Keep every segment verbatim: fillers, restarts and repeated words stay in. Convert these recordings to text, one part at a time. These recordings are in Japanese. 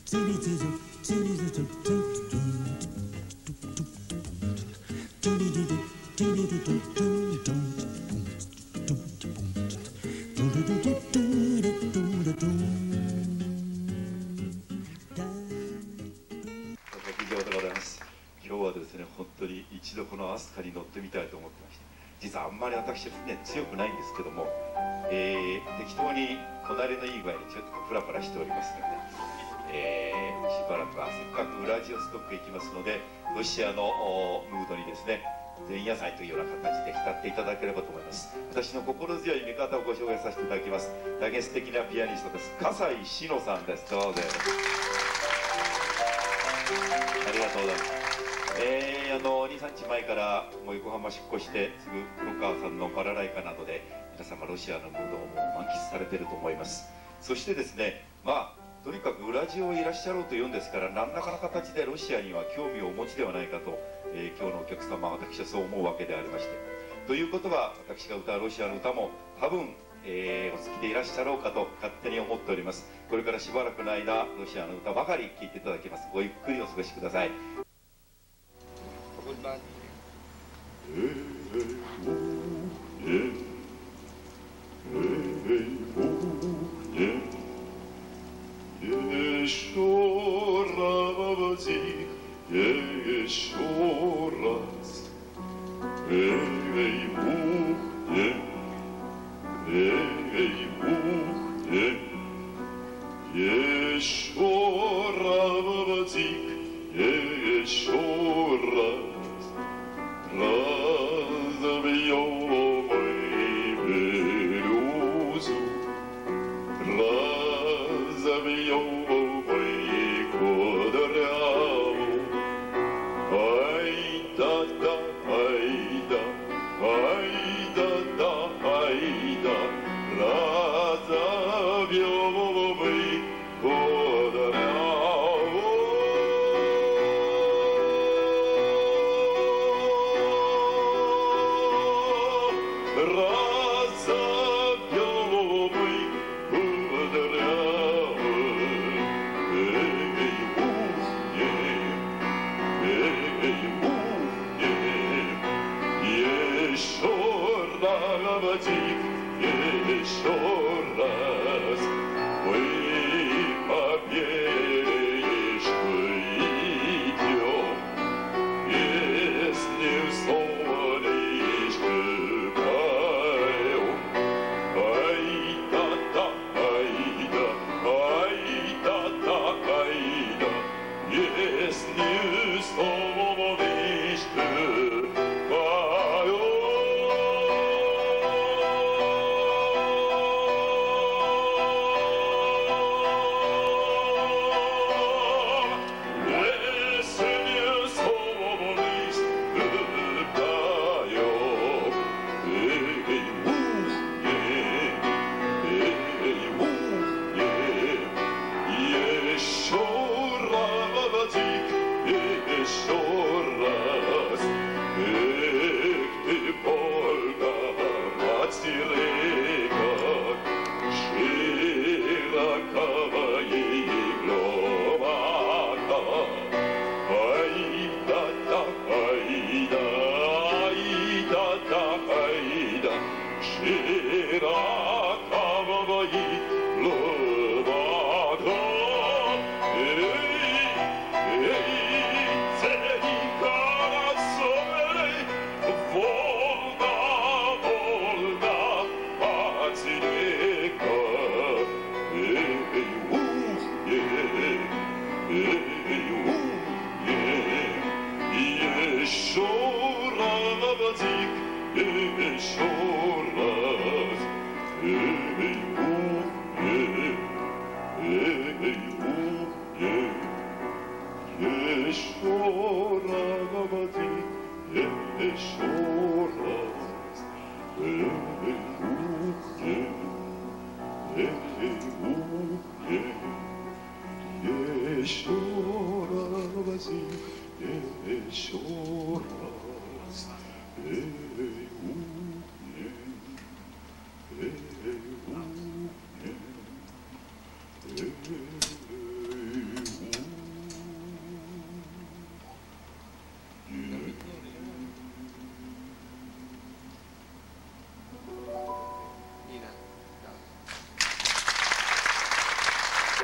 一度この飛鳥に乗ってみたいと思ってまして、実はあんまり私船強くないんですけども、えー、適当にこなれのいい具合にちょっとプラプラしておりますので、えー、しばらくはせっかくウラジオストクへ行きますので、ロシアのムードにですね、前夜祭というような形で浸っていただければと思います。私の心強い味方をご紹介させていただきます。大変素敵なピアニストです。笠井志乃さんです。どうぞ。ありがとうございます。えー、あのにさんにちまえからもう横浜出港してすぐ黒川さんのバラライカなどで皆様ロシアのムードをもう満喫されていると思います。そしてですね、まあとにかくウラジオいらっしゃろうというんですから、何らかの形でロシアには興味をお持ちではないかと、えー、今日のお客様、私はそう思うわけでありまして、ということは私が歌うロシアの歌も多分、えー、お好きでいらっしゃろうかと勝手に思っております。これからしばらくの間ロシアの歌ばかり聴いていただきます。ごゆっくりお過ごしください。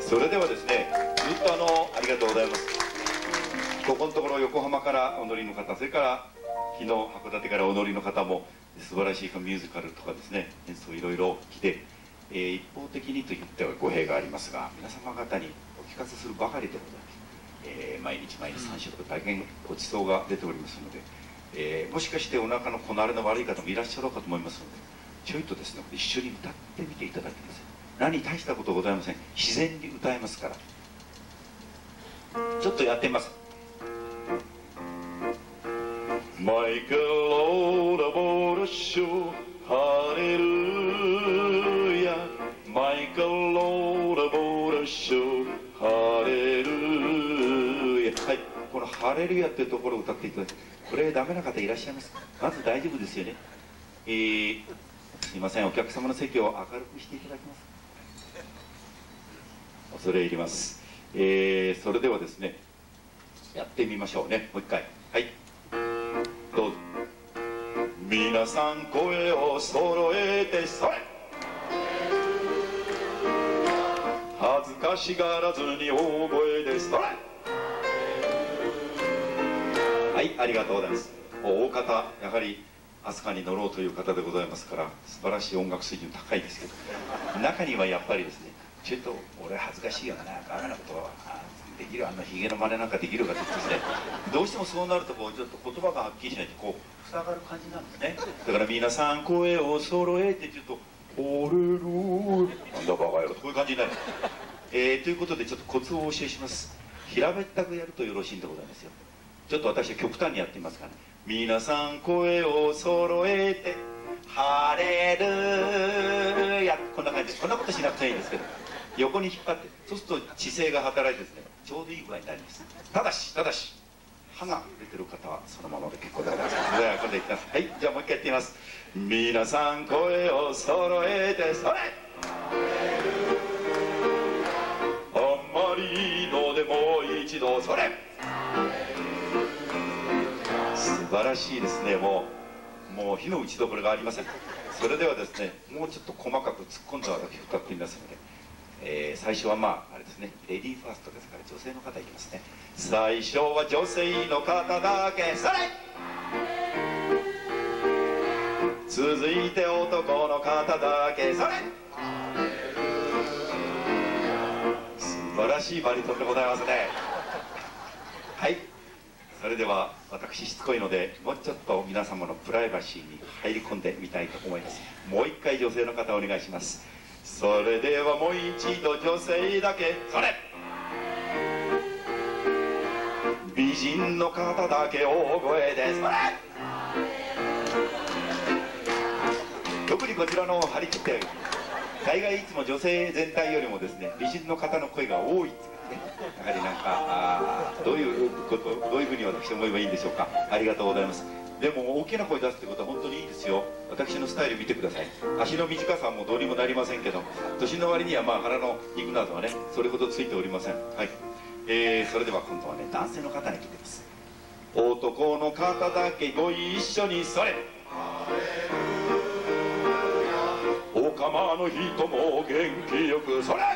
それではですね、ずっとあのありがとうございます。ここのところ横浜からお乗りの方、それから昨日函館からお乗りの方も素晴らしいミュージカルとかですね、演奏いろいろ来て、えー、一方的にと言っては語弊がありますが、皆様方にお聞かせするばかりでございます。えー、毎日毎日さん食大変ごちそうが出ておりますので、えー、もしかしてお腹のこなれの悪い方もいらっしゃろうかと思いますので、ちょいとですね一緒に歌ってみていただきます。何大したことございません。自然に歌えますから、ちょっとやってみます。マイケル・ローダ・ボーダ・ショーハレルヤ、マイケル・ローダ・ボーダ・ショーハレルヤ。はい、このハレルヤっていうところを歌っていただき、これダメな方いらっしゃいますか？まず大丈夫ですよね。えー、すいません、お客様の席を明るくしていただけますか？恐れ入ります。えー、それではですね、やってみましょうね。もう一回、はい、どうぞ。皆さん声を揃えて、それ恥ずかしがらずに大声で、それ。はい、ありがとうございます。大方やはり飛鳥に乗ろうという方でございますから、素晴らしい音楽水準高いですけど、中にはやっぱりですね、ちょっと俺恥ずかしいよな、バカなことはできる、あんなひげの真似なんかできるかって言ってですね、どうしてもそうなるとこうちょっと言葉がはっきりしないとこう塞がる感じなんですね。だから皆さん声を揃えてちょっと「おれるー」なんだバカ野郎、こういう感じになる。えー、ということでちょっとコツをお教えします。平べったくやるとよろしいんでございますよ。ちょっと私は極端にやってみますからね。皆さん声を揃えてハレルヤ、こんな感じです。こんなことしなくていいんですけど、横に引っ張って、そうすると姿勢が働いてですね、ちょうどいい具合になります。ただしただし歯が出てる方はそのままで結構でございます。ではこれでいきます。はい、じゃあもう一回やってみます。皆さん声を揃えて、それあんまりいいのでもう一度、それ。素晴らしいですね。もうもう火の打ちどころがありません。それではですね、もうちょっと細かく突っ込んだ私歌ってみますので、えー、最初はまああれですね、レディーファーストですから女性の方いきますね。最初は女性の方だけ、それ。続いて男の方だけ、それ。素晴らしいバリトンでございますね。はい、それでは私しつこいのでもうちょっと皆様のプライバシーに入り込んでみたいと思います。もう一回女性の方お願いします。それではもう一度女性だけ、それ。美人の方だけ大声で、それ。特にこちらの張り切って大概いつも女性全体よりもですね、美人の方の声が多いってね、やはりなんかあどういうことどういうふうに私思えばいいんでしょうか。ありがとうございます。でも大きな声出すってことは本当にいいですよ。私のスタイル見てください。足の短さもどうにもなりませんけど、年の割にはまあ腹の肉などはねそれほどついておりません。はい、えー、それでは今度はね男性の方に聞いてます。男の方だけご一緒に、それ。おかまの人も元気よく、それ。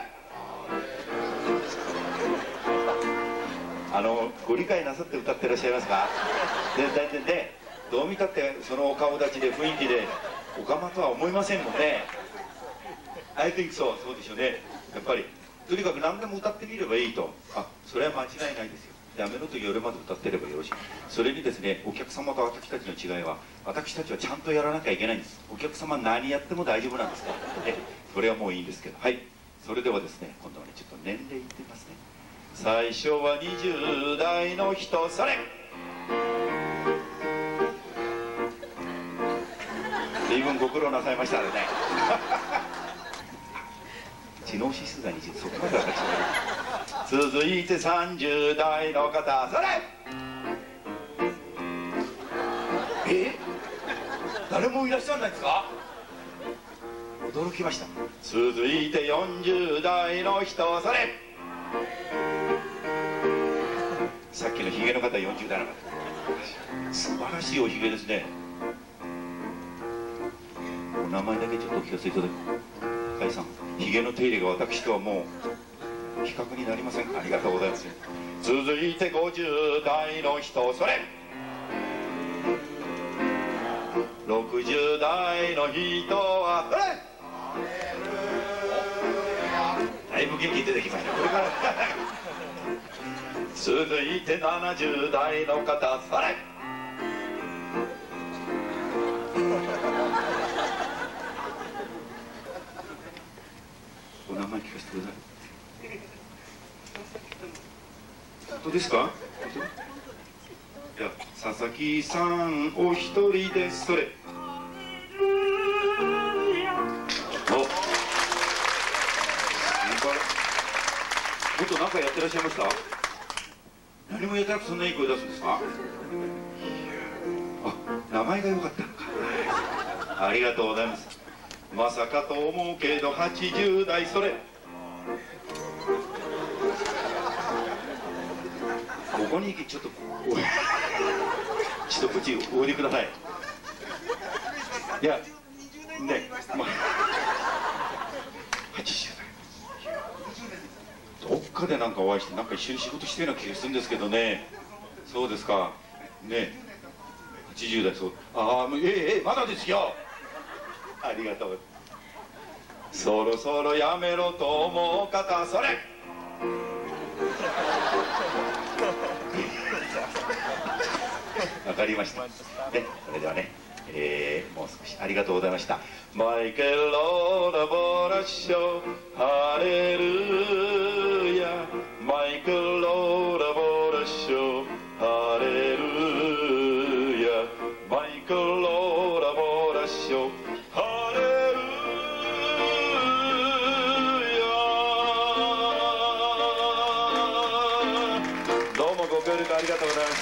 あのご理解なさって歌ってらっしゃいますか？で大体ね、どう見たってそのお顔立ちで雰囲気でおかまとは思いませんもんね。I think so、そうでしょうね。やっぱりとにかく何でも歌ってみればいいと。あ、それは間違いないですよ。やめろと言われるまで歌ってればよろしい。それにですね、お客様と私たちの違いは、私たちはちゃんとやらなきゃいけないんです。お客様何やっても大丈夫なんですから、ね、それはもういいんですけど。はい、それではですね、今度はねちょっと年齢言ってみますね。最初はにじゅう代の人、それ。随分ご苦労なさいましたね。知能指数がにじゅう、そこまで私は。続いてさんじゅう代の方、それ。え、誰もいらっしゃらないですか？驚きました。続いてよんじゅう代の人、それ。さっきのヒゲの方よんじゅう代の方、素晴らしいおヒゲですね。お名前だけちょっとお聞かせいただく。甲斐さん、ヒゲの手入れが私とはもう比較になりません。ありがとうございます。続いてごじゅう代の人、それろくじゅう代の人はだいぶ元気出てきました。これから続いてななじゅう代の方、それお名前聞かせてください。本当ですか？いや、佐々木さんお一人でそれ。お、もっと何かやってらっしゃいました？何もやってなくてそんないい声出すんですか？あ、名前が良かったのか。ありがとうございます。まさかと思うけどはちじゅう代それ。ここにちょっとちょっとこっちおいでください。いやね、まあ、はちじゅう代どっかでなんかお会いしてなんか一緒に仕事してるような気がするんですけどね。そうですかね。はちじゅう代、そう、ああ、ええええまだですよ。ありがとう。そろそろやめろと思う方、それわかりましたね。それではね、えー、もう少しありがとうございました。マイケル・ローラ・ボラッショハレルヤ、マイケル・ローラ・ボラッショハレルヤ、マイケル・ローラ・ボラッショハレルヤ。どうもご協力ありがとうございました。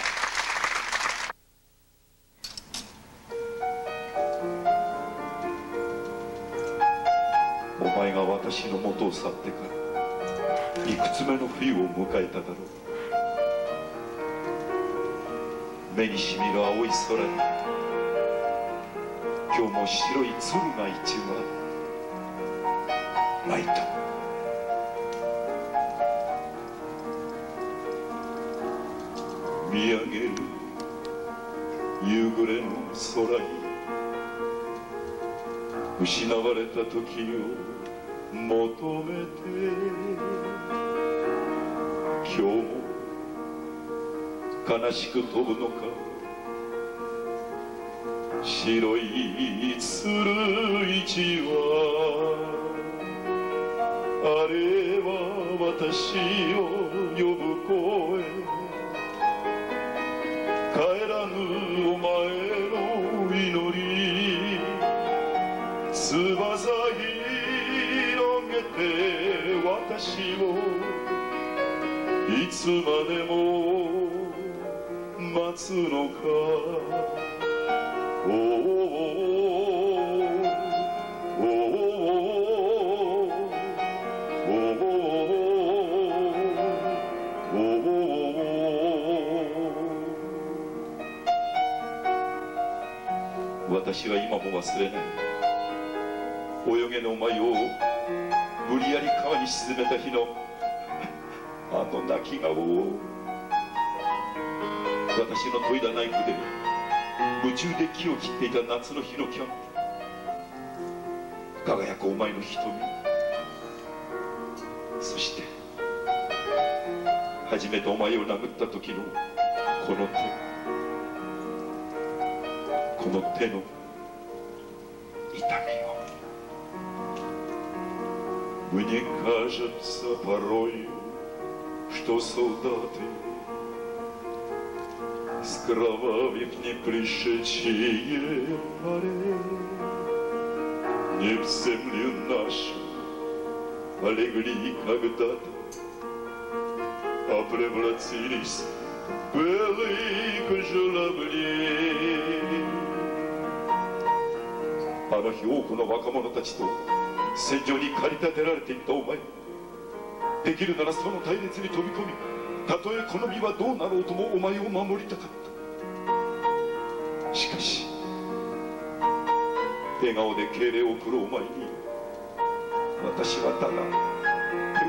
お前が私の元を去ってからいくつ目の冬を迎えただろう。目にしみる青い空に今日も白い鶴が一羽舞いと見上げる夕暮れの空に失われた時を求めて今日も悲しく飛ぶのか白い鶴一羽。あれは私を呼ぶ声、帰らぬお前の祈り、翼広げて私をいつまでも待つのか。おおおおおお私は今も忘れない。泳げのお前を無理やり川に沈めた日のあの泣き顔を、私の研いだナイフで夢中で木を切っていた夏の日のキャンプ、輝くお前の瞳、そして初めてお前を殴った時のこの手、この手の痛みを。Мне кажется порою, что солдаты с кровавых не пришедшие полей не в землю нашу легли когда-то, а превратились в белых журавлей。あの日多くの若者たちと戦場に駆り立てられていったお前、できるならその隊列に飛び込み、たとえこの身はどうなろうともお前を守りたかった。しかし笑顔で敬礼を送るお前に私はただ手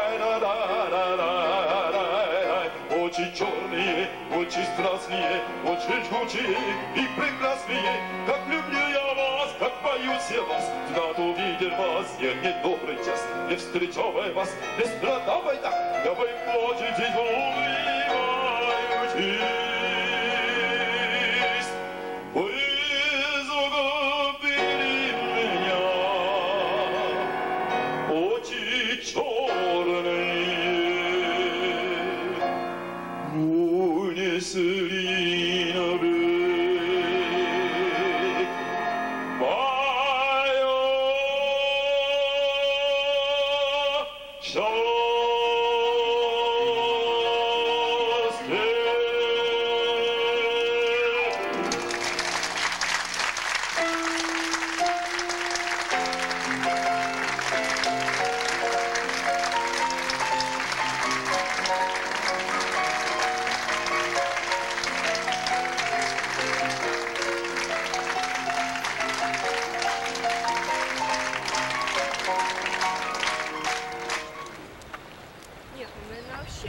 ララララララ Очень страстные, очень жгучие и прекрасные, как люблю я вас, как боюсь я вас. Надо увидеть вас, я недобрый час, не встречавая вас, не страдавай так, я вы плачете, улыбаетесь. Вы загубили меня, очи черные унесли на берег мое счастье. Нет, ну, наверное, вообще.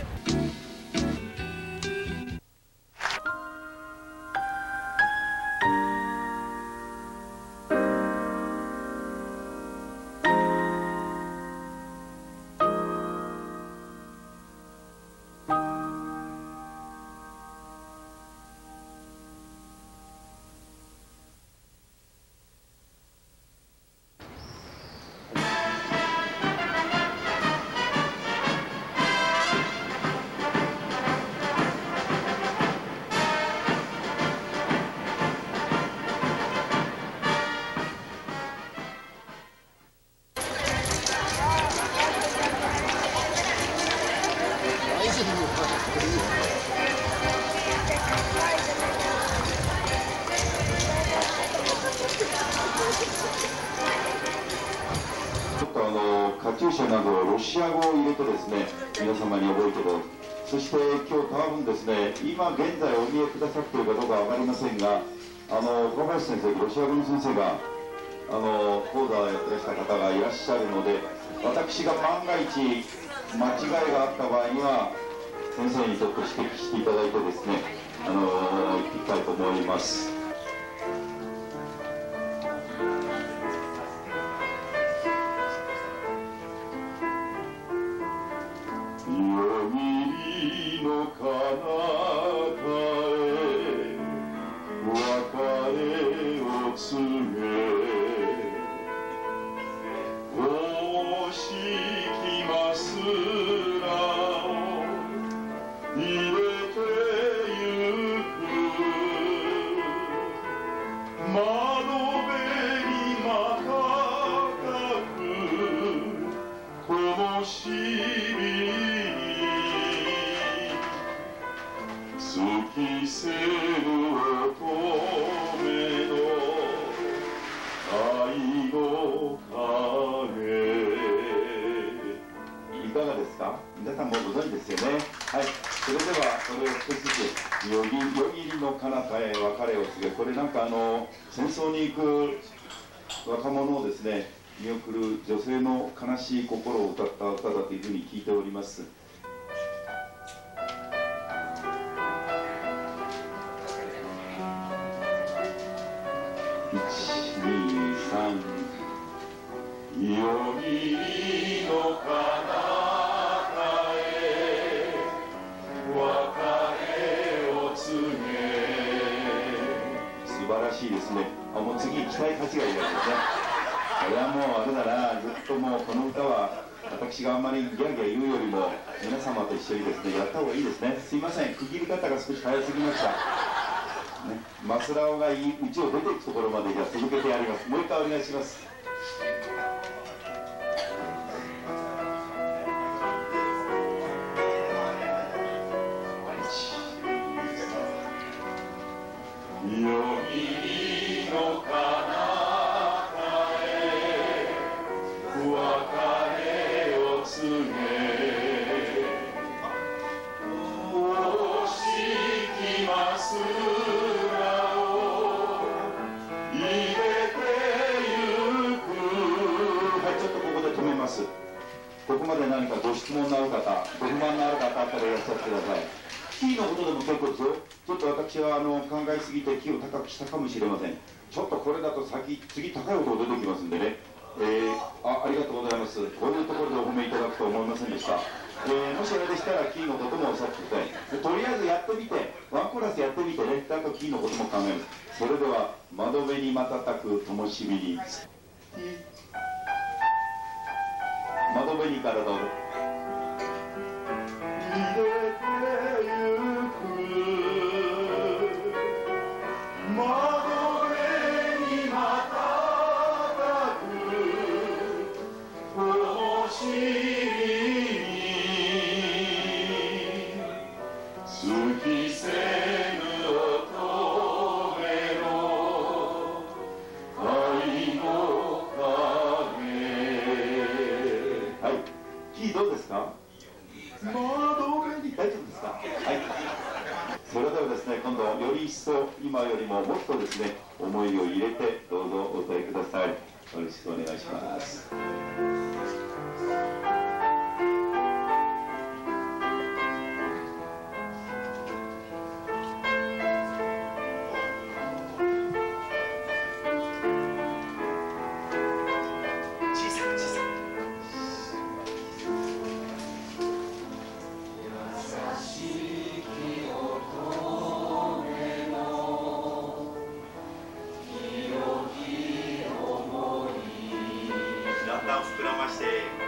ちょっとあのカチューシャなどロシア語を入れてですね、皆様に覚えてもらう。そして今日多分ですね、今現在お見えくださっているかどうかわかりませんが、あの小林先生、ロシア語の先生があの講座をやってらした方がいらっしゃるので、私が万が一間違いがあった場合には先生にちょっと指摘していただいてですね、あのいきたいと思います。夜霧の彼方へ別れを告げ、押しきますらを入れてゆく、窓辺にまたかく灯火月瀬の乙女の愛の影。いかがですか？皆さんもご存知ですよね。はい、それではそれを少しずつ夜霧の彼方へ別れを告げ、これなんかあの戦争に行く若者をですね見送る女性の悲しい心を歌った歌だというふうに聞いております。いち、に、さん、夜霧の彼方へ別れを告げ。素晴らしいですね。あ、もう次行きたい価値がいるわけですね。これはもうあれだな、ずっともうこの歌は私があんまりギャーギャー言うよりも皆様と一緒にですねやった方がいいですね。すいません、区切り方が少し早すぎました。ね、マスラオがうちを出ていくところまでじゃ続けてやります。もう一回お願いします。夜霧の彼方へ別れを告げ、押しきますらを入れてゆく。はい、ちょっとここで止めます。ここまで何かご質問のある方、ご不満のある方あったらいらっしゃってください。 キーのことでも結構ですよ。ちょっと私はあの考えすぎてキーを高くしたかもしれません。ちょっとこれだと先次高い音が出てきますんでね、えー、あありがとうございます。こういうところでお褒めいただくと思いませんでした。えー、もしあれでしたらキーのこともおっしゃってください。とりあえずやってみて、ワンコーラスやってみてね、あとキーのことも考えます。それでは窓辺に瞬く灯火に窓辺にからどうぞ。どうですか？窓辺に大丈夫ですか？はい。それではですね、今度より一層今よりももっとですね、思いを入れてどうぞお歌いください。よろしくお願いします。 膨らまして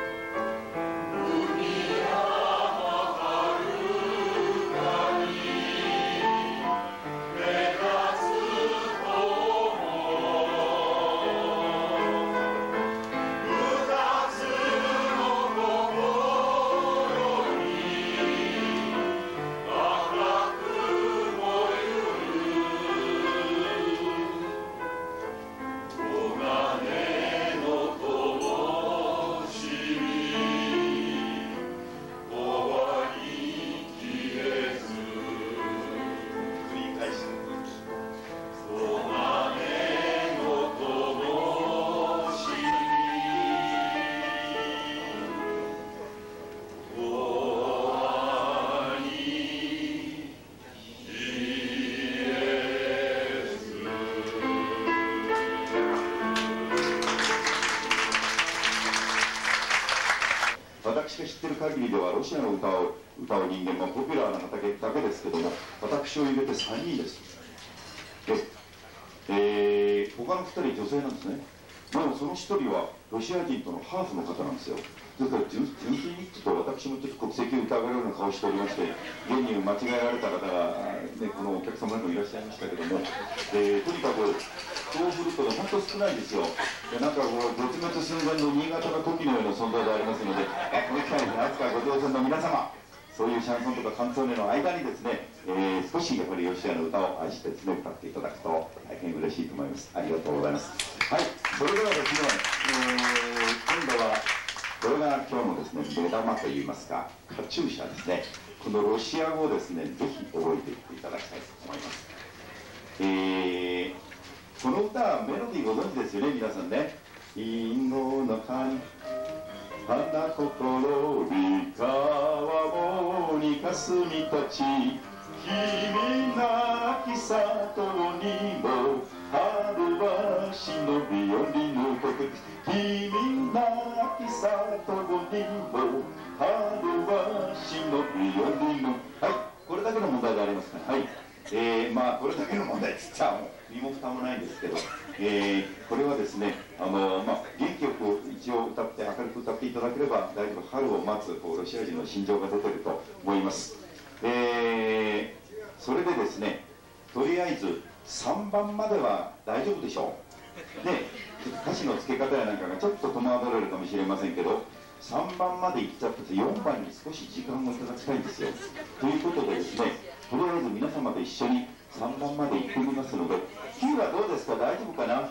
私が知ってる限りではロシアの歌を歌う人間はポピュラーな方だけですけども、私を入れてさんにんです。で、えー、他のふたり女性なんですね。でもそのひとりはロシア人とのハーフの方なんですよ。ですから純純粋にちょっと私もちょっと国籍を疑うような顔しておりまして、現に間違えられた方が、ね、このお客様にもいらっしゃいましたけども、えー、とにかくそうすると本当少ないんですよ。でなんかこう絶滅寸前の新潟の時のような存在でありますので、この機会に飛鳥ご乗船の皆様、そういうシャンソンとかカンツォーネの間にですね、えー、少しやっぱりロシアの歌を愛してですね歌っていただくと大変嬉しいと思います。ありがとうございます。はい、それではですね、えー、今度はこれが今日のですね目玉といいますかカチューシャですね。このロシア語をですねぜひ覚えていっていただきたいと思います。えー、この歌はメロディーご存知ですよね、皆さんね。リンゴの葉に花心び川もに霞たち君なき里にも春は忍び寄りぬ曲君なき里にも春は忍び寄りぬ。はい、これだけの問題でありますから、はい、えー、まあこれだけの問題っつったらもう身も蓋もないんですけど、えー、これはですね、あのまあ、元気よく一応歌って明るく歌っていただければ大丈夫。春を待つこうロシア人の心情が出てると思います。えー、それでですね、とりあえずさんばんまでは大丈夫でしょう。で、歌詞の付け方やなんかがちょっと戸惑われるかもしれませんけど、さんばんまでいっちゃってよんばんに少し時間をいただきたいんですよ。ということでですね、とりあえず皆様で一緒にさんばんまで行ってみますので、キーはどうですか、大丈夫かな。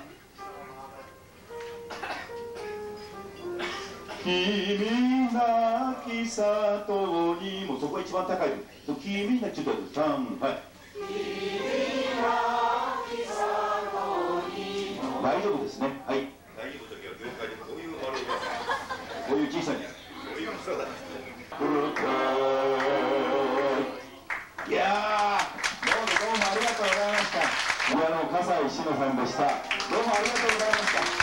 君なき里にもそこが一番高い。君なちょっとさん、はい。君なき里にも大丈夫ですね。はい。大丈夫ときは業界でこういう丸がこういう小さいこういうそうだ。いや西野さんでした。どうもありがとうございました。